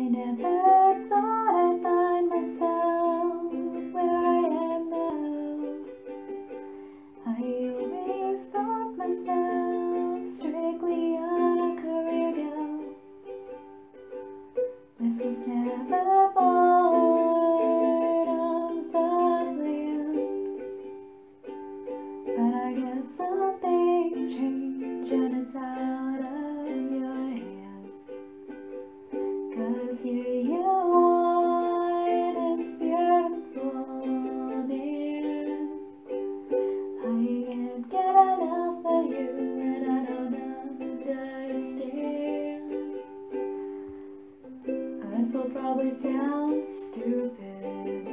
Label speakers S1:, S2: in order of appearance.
S1: never thought I'd find myself where I am now. I always thought myself strictly a career gal. This was never part of the plan, but I guess some things change and it's out of your hands. 'Cause here you are, this beautiful man. I can't get enough of you and I don't understand. This will probably sound stupid,